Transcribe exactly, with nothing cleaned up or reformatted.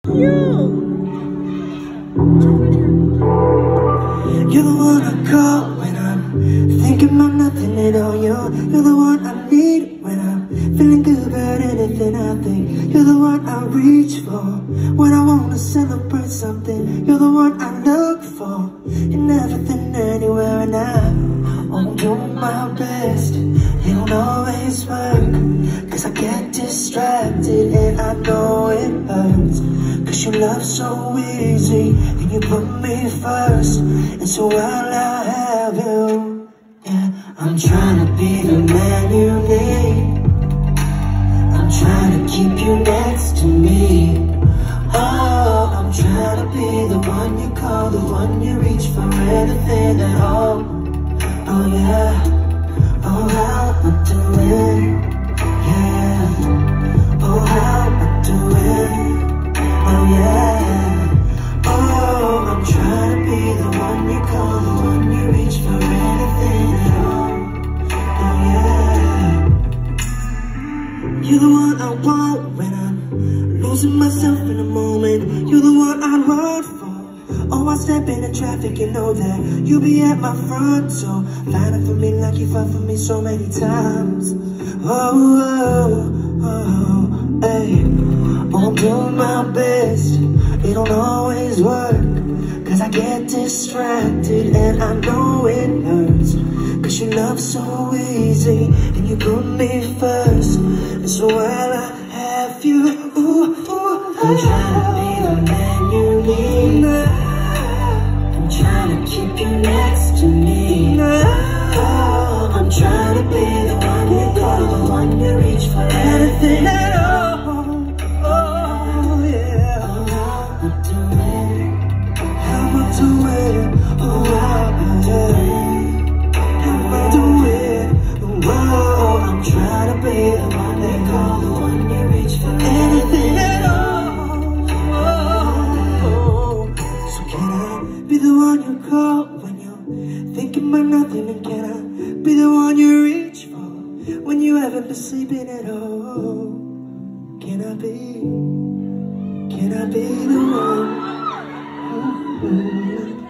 You're the one I call when I'm thinking about nothing at all. You're, you're the one I need when I'm feeling good about anything I think. You're the one I reach for when I want to celebrate something. You're the one I look for in everything, anywhere, and I'm doing my best. It don't always work, cause I get distracted and I know it hurts. Cause you love so easy and you put me first. And so while I have you, yeah, I'm trying to be the man you need. I'm trying to keep you next to me. Oh, I'm trying to be the one you call, the one you reach for, anything at all. Oh yeah. Oh, how I do it, yeah. Oh, how I do it, oh yeah. Oh, I'm trying to be the one you call, the one you reach for, anything at all. Oh yeah. You're the one I want when I'm losing myself in a moment. You're the one I run for. Oh, I step into traffic, you know that you'll be at my front. So find it for me like you fought for me so many times. Oh, oh, oh, hey. I'm doing my best. It don't always work, cause I get distracted and I know it hurts. Cause you love so easy and you put me first. And so while I have you, ooh, ooh, I'm trying to be the man you need. Trying to keep you next to me. Oh, I'm trying to be the one you call, the one you reach for, anything at all. Oh yeah. Oh, how I do it, how I do it, oh how I do it, how I do it. Oh, I'm trying to be the one they call, the one you reach for, anything at all. Oh, so can I be the one you call when you're thinking about nothing? And can I be the one you reach for when you haven't been sleeping at all? Can I be, can I be the one? Mm-hmm.